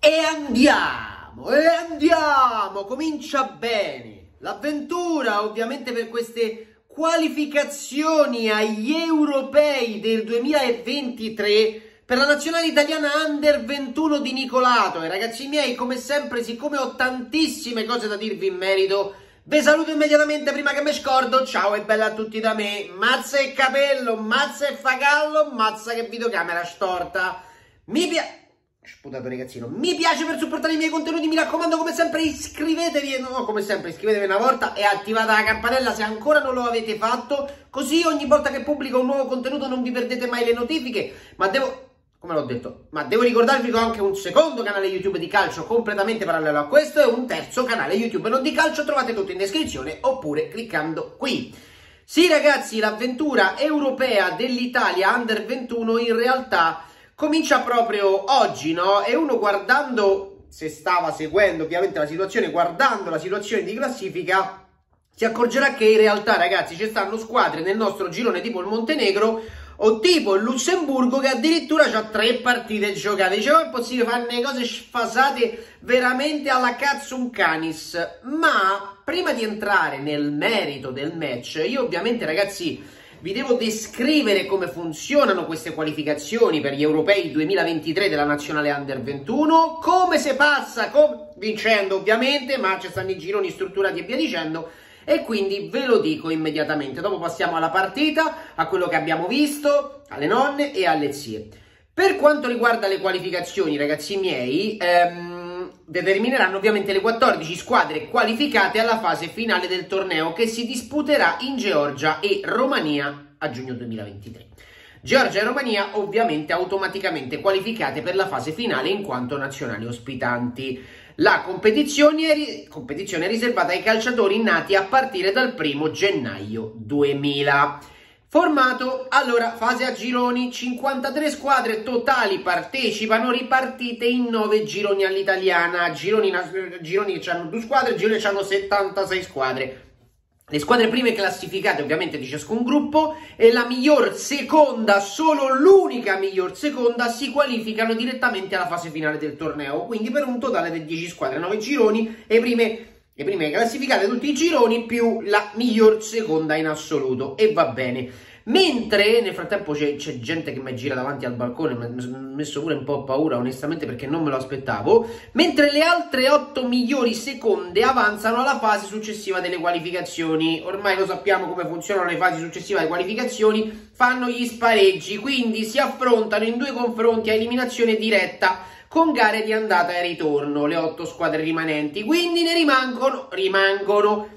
E andiamo, comincia bene l'avventura ovviamente per queste qualificazioni agli europei del 2023 per la nazionale italiana Under 21 di Nicolato. E ragazzi miei, come sempre, siccome ho tantissime cose da dirvi in merito, vi saluto immediatamente prima che mi scordo. Ciao e bella a tutti da me. Mazza e capello, mazza e fagallo, mazza che videocamera storta. Sputato ragazzino, mi piace per supportare i miei contenuti, mi raccomando come sempre iscrivetevi, no come sempre iscrivetevi una volta e attivate la campanella se ancora non lo avete fatto, così ogni volta che pubblico un nuovo contenuto non vi perdete mai le notifiche. Ma devo ricordarvi che ho anche un secondo canale YouTube di calcio completamente parallelo a questo e un terzo canale YouTube non di calcio, trovate tutto in descrizione oppure cliccando qui. Sì ragazzi, l'avventura europea dell'Italia Under 21 in realtà comincia proprio oggi, no? E uno guardando, se stava seguendo ovviamente la situazione, guardando la situazione di classifica, si accorgerà che in realtà, ragazzi, ci stanno squadre nel nostro girone tipo il Montenegro o tipo il Lussemburgo che addirittura ha 3 partite giocate. Dicevo, è possibile fare cose sfasate veramente alla cazzun canis. Ma prima di entrare nel merito del match, io ovviamente, ragazzi, vi devo descrivere come funzionano queste qualificazioni per gli europei 2023 della nazionale Under 21, come si passa, vincendo ovviamente, ma ci stanno i gironi strutturati e via dicendo, e quindi ve lo dico immediatamente. Dopo passiamo alla partita, a quello che abbiamo visto, alle nonne e alle zie. Per quanto riguarda le qualificazioni, ragazzi miei, determineranno ovviamente le 14 squadre qualificate alla fase finale del torneo che si disputerà in Georgia e Romania a giugno 2023. Georgia e Romania ovviamente automaticamente qualificate per la fase finale in quanto nazionali ospitanti. La competizione è riservata ai calciatori nati a partire dal 1° gennaio 2000. Formato, allora, fase a gironi, 53 squadre totali partecipano, ripartite in 9 gironi all'italiana. Gironi hanno 2 squadre, gironi hanno 76 squadre. Le squadre prime classificate ovviamente di ciascun gruppo e la miglior seconda, solo l'unica miglior seconda, si qualificano direttamente alla fase finale del torneo. Quindi per un totale di 10 squadre, 9 gironi, le prime classificate tutti i gironi più la miglior seconda in assoluto, e va bene. Mentre nel frattempo c'è gente che mi gira davanti al balcone, mi ha messo pure un po' paura onestamente perché non me lo aspettavo, mentre le altre 8 migliori seconde avanzano alla fase successiva delle qualificazioni. Ormai lo sappiamo come funzionano le fasi successive alle qualificazioni, fanno gli spareggi, quindi si affrontano in 2 confronti a eliminazione diretta con gare di andata e ritorno, le 8 squadre rimanenti, quindi ne rimangono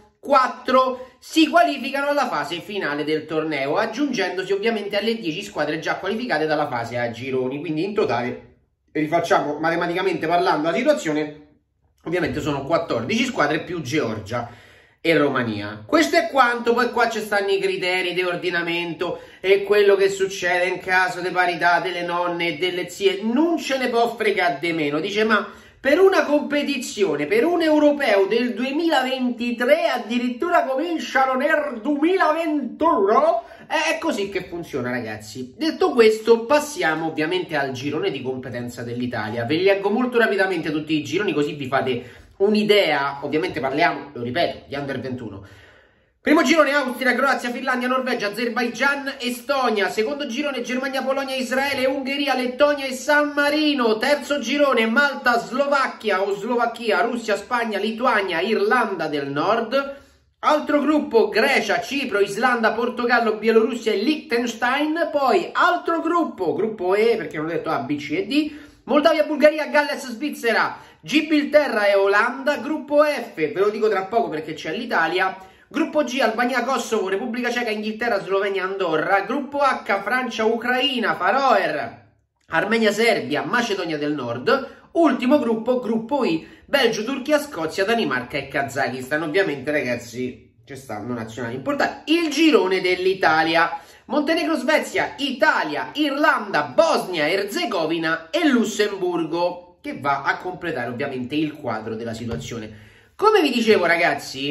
4, si qualificano alla fase finale del torneo, aggiungendosi ovviamente alle 10 squadre già qualificate dalla fase a gironi. Quindi in totale, rifacciamo matematicamente parlando la situazione, ovviamente sono 14 squadre più Georgia e Romania. Questo è quanto. Poi qua ci stanno i criteri di ordinamento e quello che succede in caso di parità delle nonne e delle zie, non ce ne può fregare di meno. Dice, ma per una competizione, per un europeo del 2023 addirittura cominciano nel 2021? È così che funziona, ragazzi. Detto questo, passiamo ovviamente al girone di competenza dell'Italia. Ve li leggo molto rapidamente tutti i gironi così vi fate un'idea. Ovviamente parliamo, lo ripeto, di Under 21. Primo girone Austria, Croazia, Finlandia, Norvegia, Azerbaigian, Estonia. Secondo girone Germania, Polonia, Israele, Ungheria, Lettonia e San Marino. Terzo girone Malta, Slovacchia o Slovacchia, Russia, Spagna, Lituania, Irlanda del Nord. Altro gruppo Grecia, Cipro, Islanda, Portogallo, Bielorussia e Liechtenstein. Poi altro gruppo E, perché non ho detto A, B, C e D. Moldavia, Bulgaria, Galles, Svizzera, Gibilterra e Olanda. Gruppo F, ve lo dico tra poco perché c'è l'Italia. Gruppo G, Albania, Kosovo, Repubblica Ceca, Inghilterra, Slovenia, Andorra. Gruppo H, Francia, Ucraina, Faroe, Armenia, Serbia, Macedonia del Nord. Ultimo gruppo I, Belgio, Turchia, Scozia, Danimarca e Kazakistan. Ovviamente, ragazzi, ci stanno nazionali importanti. Il girone dell'Italia: Montenegro, Svezia, Italia, Irlanda, Bosnia, Erzegovina e Lussemburgo, che va a completare ovviamente il quadro della situazione. Come vi dicevo, ragazzi,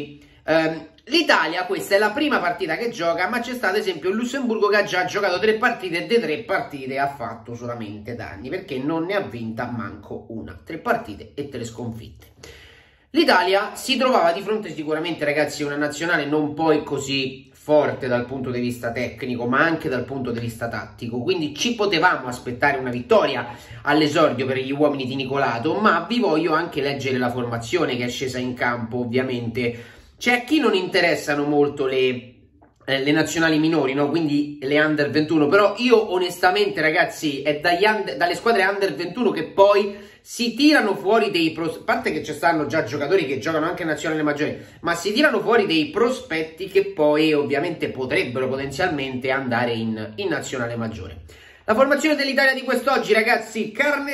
L'Italia, questa è la prima partita che gioca, ma c'è stato ad esempio il Lussemburgo che ha già giocato 3 partite e de 3 partite ha fatto solamente danni, perché non ne ha vinta manco una. 3 partite e 3 sconfitte. L'Italia si trovava di fronte sicuramente, ragazzi, a una nazionale non poi così forte dal punto di vista tecnico, ma anche dal punto di vista tattico, quindi ci potevamo aspettare una vittoria all'esordio per gli uomini di Nicolato, ma vi voglio anche leggere la formazione che è scesa in campo. Ovviamente c'è a chi non interessano molto le nazionali minori, no? Quindi le under 21, però io onestamente, ragazzi, è dalle squadre under 21 che poi si tirano fuori a parte che ci stanno già giocatori che giocano anche in nazionale maggiore, ma si tirano fuori dei prospetti che poi ovviamente potrebbero potenzialmente andare in nazionale maggiore. La formazione dell'Italia di quest'oggi, ragazzi: carne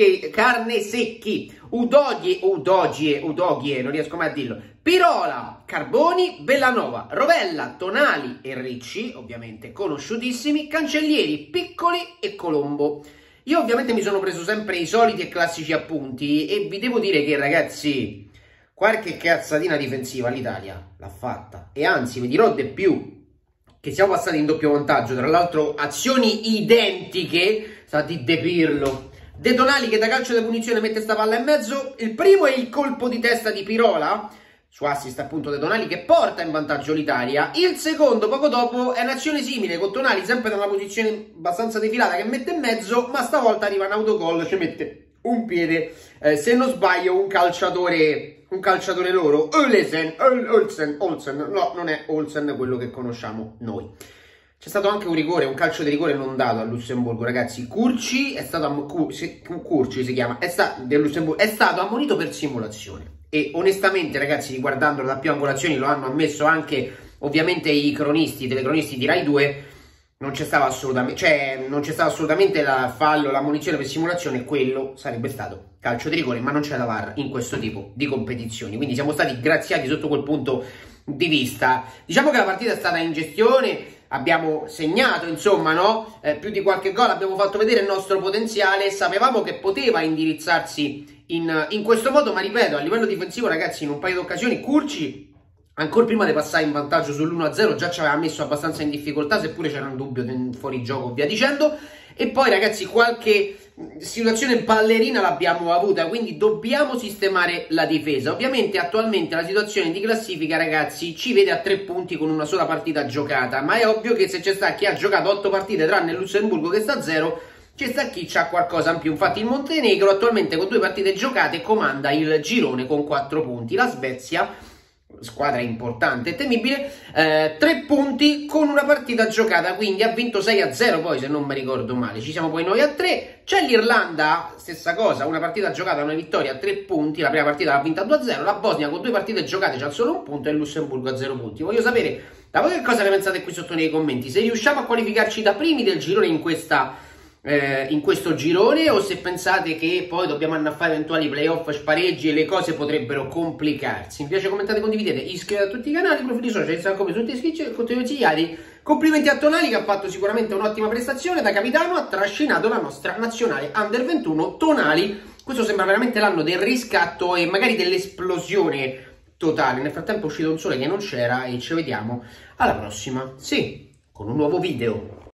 secchi, Udogie, non riesco mai a dirlo, Pirola, Carboni, Bellanova, Rovella, Tonali e Ricci, ovviamente conosciutissimi, Cancellieri, Piccoli e Colombo. Io ovviamente mi sono preso sempre i soliti e classici appunti e vi devo dire che, ragazzi, qualche cazzatina difensiva l'Italia l'ha fatta, e anzi vi dirò di più, che siamo passati in doppio vantaggio, tra l'altro azioni identiche, stati De Pirlo, De Tonali che da calcio di punizione mette sta palla in mezzo, il primo è il colpo di testa di Pirola, su assist appunto De Tonali, che porta in vantaggio l'Italia. Il secondo, poco dopo, è un'azione simile, con Tonali sempre da una posizione abbastanza defilata che mette in mezzo, ma stavolta arriva in autogol, ci mette un piede, se non sbaglio, un calciatore loro, Olsen, no, non è Olsen quello che conosciamo noi. C'è stato anche un rigore, un calcio di rigore non dato al Lussemburgo, ragazzi. Curci è stato Curci si chiama, del Lussemburgo, è stato ammonito per simulazione. E onestamente, ragazzi, guardandolo da più angolazioni, lo hanno ammesso anche ovviamente i telecronisti di Rai 2, non c'è stato assolutamente il fallo, l'ammonizione per simulazione, quello sarebbe stato calcio di rigore, ma non c'è la VAR in questo tipo di competizioni, quindi siamo stati graziati sotto quel punto di vista. Diciamo che la partita è stata in gestione, abbiamo segnato, insomma, no? Più di qualche gol, abbiamo fatto vedere il nostro potenziale, sapevamo che poteva indirizzarsi in questo modo, ma ripeto, a livello difensivo, ragazzi, in un paio di occasioni Curci, ancora prima di passare in vantaggio sull'1-0, già ci aveva messo abbastanza in difficoltà, seppure c'era un dubbio del fuorigioco, via dicendo. E poi, ragazzi, qualche situazione ballerina l'abbiamo avuta, quindi dobbiamo sistemare la difesa. Ovviamente attualmente la situazione di classifica, ragazzi, ci vede a 3 punti con una sola partita giocata, ma è ovvio che se c'è sta chi ha giocato 8 partite tranne il Lussemburgo che sta a 0, c'è sta chi c'ha qualcosa in più. Infatti il Montenegro attualmente con 2 partite giocate comanda il girone con 4 punti. La Svezia, squadra importante e temibile, 3 punti con una partita giocata, quindi ha vinto 6-0 poi, se non mi ricordo male. Ci siamo poi noi a 3. C'è l'Irlanda, stessa cosa, una partita giocata, una vittoria, 3 punti, la prima partita l'ha vinta 2-0. La Bosnia con 2 partite giocate c'ha solo 1 punto e il Lussemburgo a 0 punti. Voglio sapere da voi che cosa ne pensate qui sotto nei commenti, se riusciamo a qualificarci da primi del girone in questo girone, o se pensate che poi dobbiamo andare a fare eventuali playoff, spareggi e le cose potrebbero complicarsi. Mi piace, commentate, condividete, iscrivetevi a tutti i canali, profili social, Instagram, come tutti iscritti e contenuti consigliati. Complimenti a Tonali che ha fatto sicuramente un'ottima prestazione, da capitano ha trascinato la nostra nazionale under 21. Tonali, questo sembra veramente l'anno del riscatto e magari dell'esplosione totale. Nel frattempo è uscito un sole che non c'era e ci vediamo alla prossima, sì, con un nuovo video.